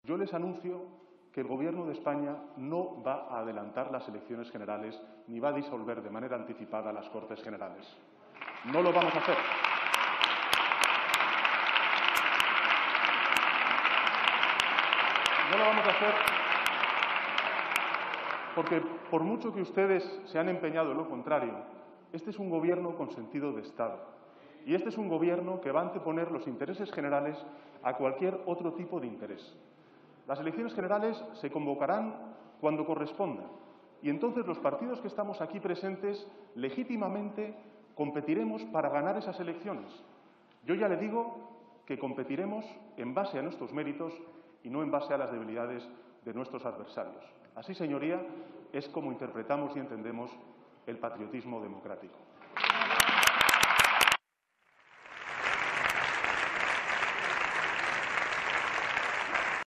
Yo les anuncio que el Gobierno de España no va a adelantar las elecciones generales ni va a disolver de manera anticipada las Cortes Generales. No lo vamos a hacer. No lo vamos a hacer porque, por mucho que ustedes se han empeñado en lo contrario, este es un Gobierno con sentido de Estado. Y este es un Gobierno que va a anteponer los intereses generales a cualquier otro tipo de interés. Las elecciones generales se convocarán cuando corresponda y entonces los partidos que estamos aquí presentes legítimamente competiremos para ganar esas elecciones. Yo ya le digo que competiremos en base a nuestros méritos y no en base a las debilidades de nuestros adversarios. Así, señoría, es como interpretamos y entendemos el patriotismo democrático.